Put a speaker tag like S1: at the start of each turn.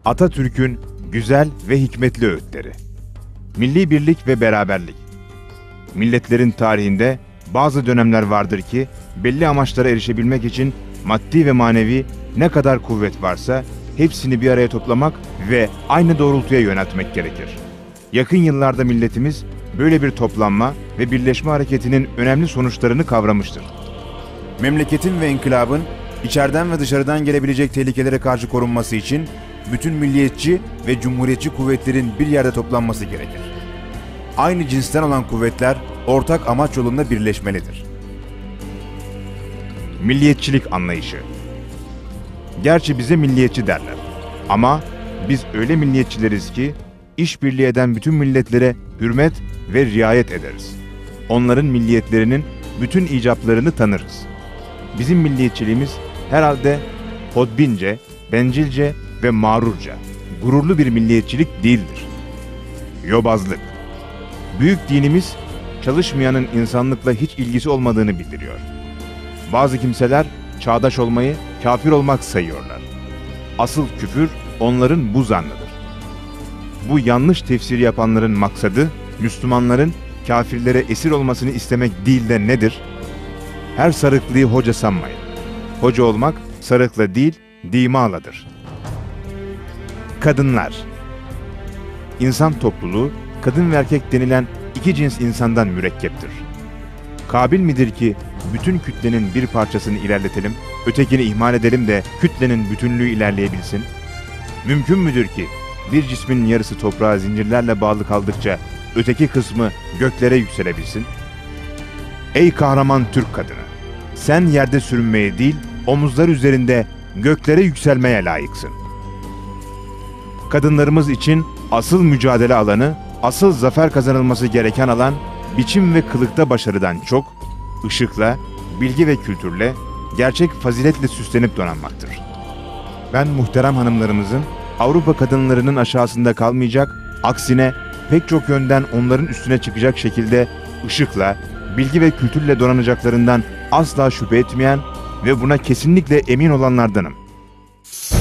S1: Atatürk'ün güzel ve hikmetli öğütleri. Milli birlik ve beraberlik. Milletlerin tarihinde bazı dönemler vardır ki belli amaçlara erişebilmek için maddi ve manevi ne kadar kuvvet varsa hepsini bir araya toplamak ve aynı doğrultuya yöneltmek gerekir. Yakın yıllarda milletimiz böyle bir toplanma ve birleşme hareketinin önemli sonuçlarını kavramıştır. Memleketin ve inkılabın içeriden ve dışarıdan gelebilecek tehlikelere karşı korunması için bütün milliyetçi ve cumhuriyetçi kuvvetlerin bir yerde toplanması gerekir. Aynı cinsten olan kuvvetler ortak amaç yolunda birleşmelidir. Milliyetçilik anlayışı. Gerçi bize milliyetçi derler. Ama biz öyle milliyetçileriz ki işbirliği eden bütün milletlere hürmet ve riayet ederiz. Onların milliyetlerinin bütün icaplarını tanırız. Bizim milliyetçiliğimiz herhalde hodbince, bencilce ve mağrurca, gururlu bir milliyetçilik değildir. Yobazlık. Büyük dinimiz çalışmayanın insanlıkla hiç ilgisi olmadığını bildiriyor. Bazı kimseler çağdaş olmayı kafir olmak sayıyorlar. Asıl küfür onların bu zannıdır. Bu yanlış tefsiri yapanların maksadı Müslümanların kafirlere esir olmasını istemek değil de nedir? Her sarıklıyı hoca sanmayın. Hoca olmak sarıkla değil, dimağladır. Kadınlar. İnsan topluluğu, kadın ve erkek denilen iki cins insandan mürekkeptir. Kabil midir ki bütün kütlenin bir parçasını ilerletelim, ötekini ihmal edelim de kütlenin bütünlüğü ilerleyebilsin? Mümkün müdür ki bir cismin yarısı toprağa zincirlerle bağlı kaldıkça öteki kısmı göklere yükselebilsin? Ey kahraman Türk kadını! Sen yerde sürünmeye değil, omuzlar üzerinde göklere yükselmeye layıksın. Kadınlarımız için asıl mücadele alanı, asıl zafer kazanılması gereken alan, biçim ve kılıkta başarıdan çok, ışıkla, bilgi ve kültürle, gerçek faziletle süslenip donanmaktır. Ben muhterem hanımlarımızın Avrupa kadınlarının aşağısında kalmayacak, aksine pek çok yönden onların üstüne çıkacak şekilde ışıkla, bilgi ve kültürle donanacaklarından asla şüphe etmeyen ve buna kesinlikle emin olanlardanım.